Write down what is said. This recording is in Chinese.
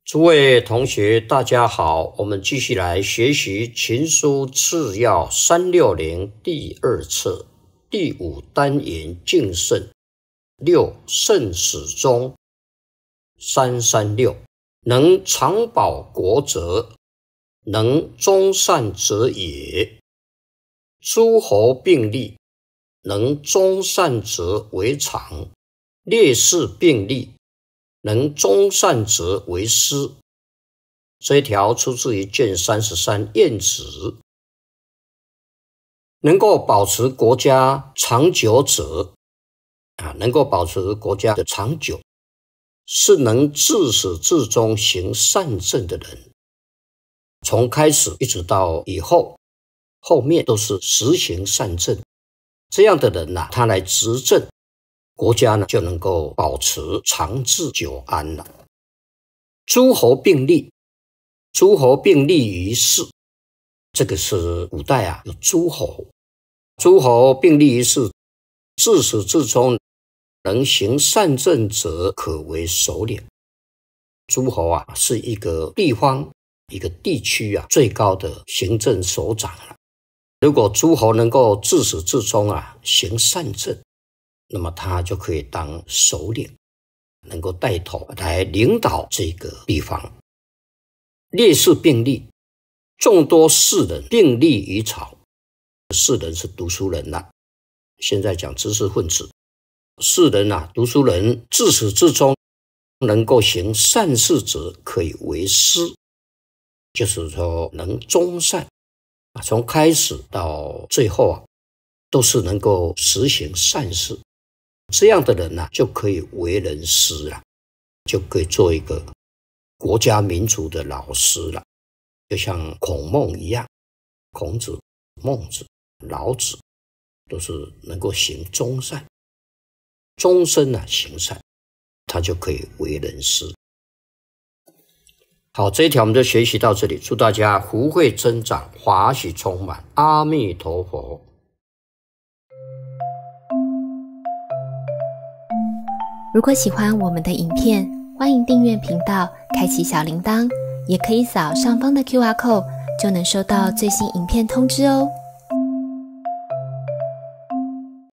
诸位同学大家好，我们继续来学习《秦书次要360》第二册第5单元敬圣6圣始中336，能长保国则，能忠善者也。诸侯并立，能忠善者为常；烈士并立，能忠善者为师。这一条出自于卷33晏子。能够保持国家长久者，能够保持国家的长久，是能自始至终行善政的人。从开始一直到以后，后面都是实行善政。这样的人他来执政，国家就能够保持长治久安了。诸侯并立，诸侯并立于世，这个是古代有诸侯，诸侯并立于世，自始至终能行善政者，可为首领。诸侯是一个地方、一个地区最高的行政首长了。如果诸侯能够自始至终行善政，那么他就可以当首领，能够带头来领导这个地方。烈士并立，众多士人并立于朝。士人是读书人现在讲知识分子。士人读书人自始至终能够行善事者，可以为师，就是说能忠善，从开始到最后都是能够实行善事。这样的人就可以为人师了，就可以做一个国家民族的老师了。就像孔孟一样，孔子、孟子、老子都是能够行忠善，终身行善，他就可以为人师。好，这一条我们就学习到这里，祝大家福慧增长，华喜充满，阿弥陀佛。 如果喜欢我们的影片，欢迎订阅频道，开启小铃铛，也可以扫上方的 QR code， 就能收到最新影片通知哦。